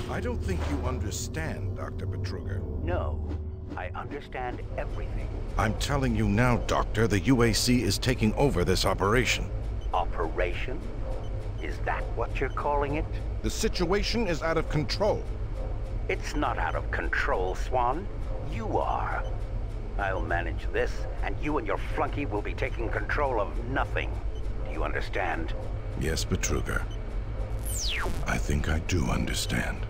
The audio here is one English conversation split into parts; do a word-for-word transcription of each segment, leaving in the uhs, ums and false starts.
I don't think you understand, Doctor Betruger. No, I understand everything. I'm telling you now, Doctor, the U A C is taking over this operation. Operation? Is that what you're calling it? The situation is out of control. It's not out of control, Swan. You are. I'll manage this, and you and your flunky will be taking control of nothing. Do you understand? Yes, Betruger. I think I do understand.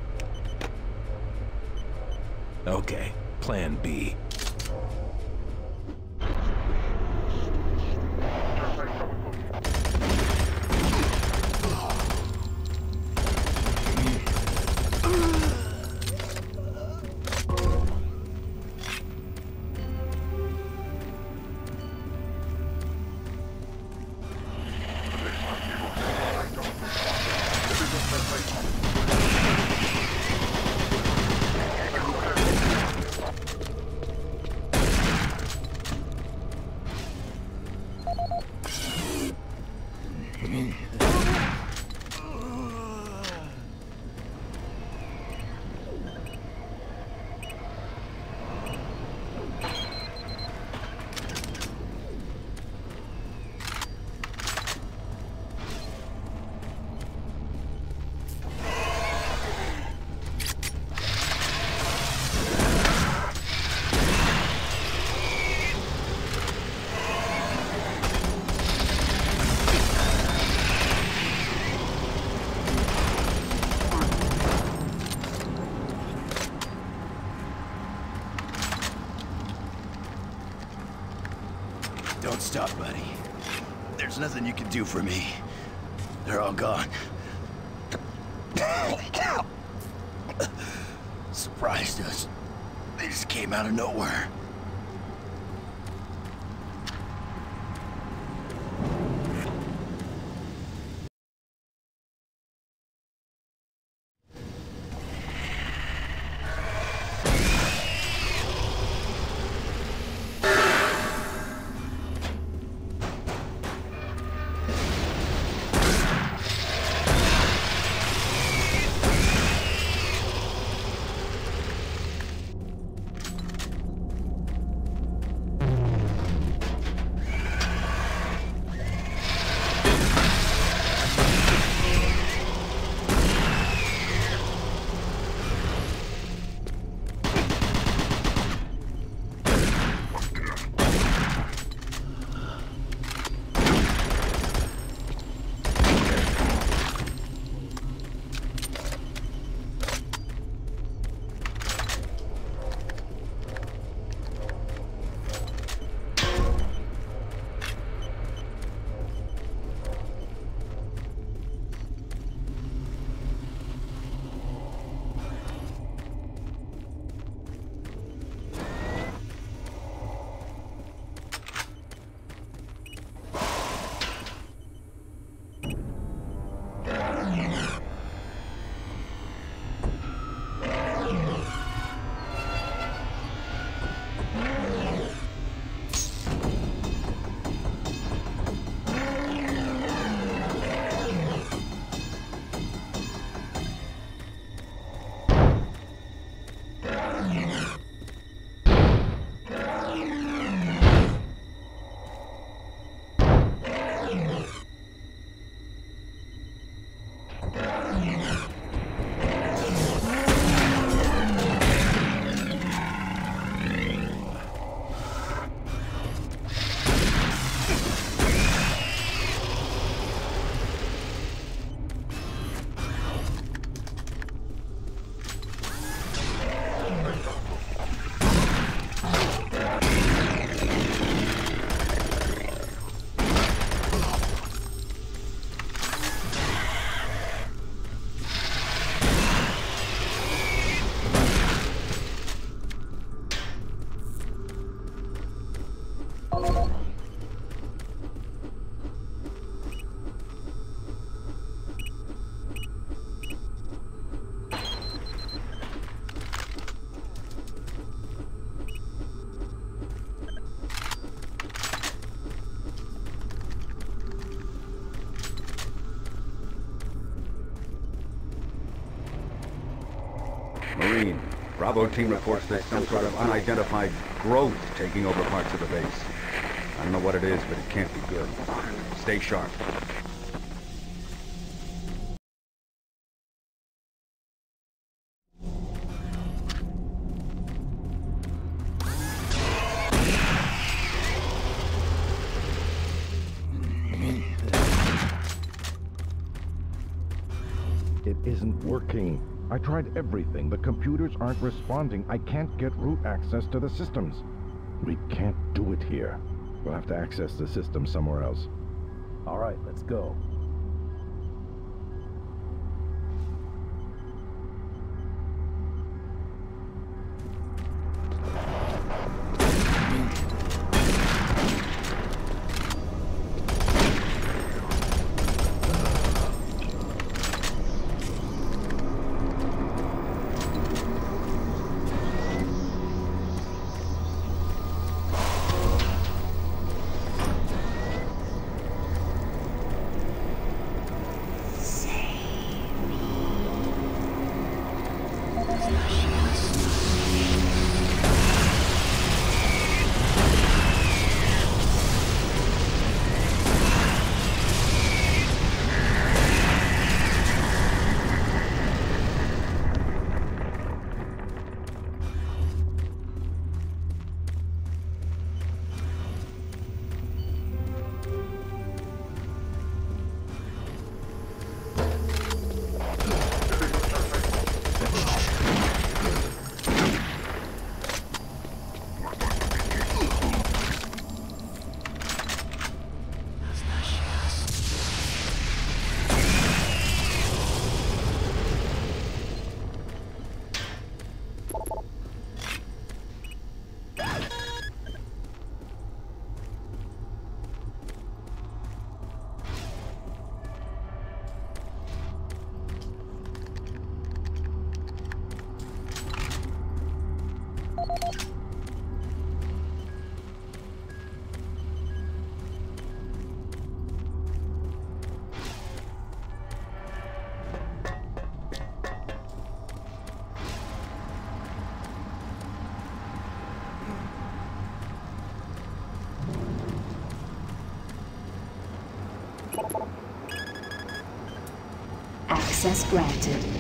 Okay, plan B. Don't stop, buddy. There's nothing you can do for me. They're all gone. Surprised us. They just came out of nowhere. Marine, Bravo team reports there's some sort of unidentified growth taking over parts of the base. I don't know what it is, but it can't be good. Stay sharp. It isn't working. I tried everything. The computers aren't responding. I can't get root access to the systems. We can't do it here. We'll have to access the system somewhere else. All right, let's go. Access granted.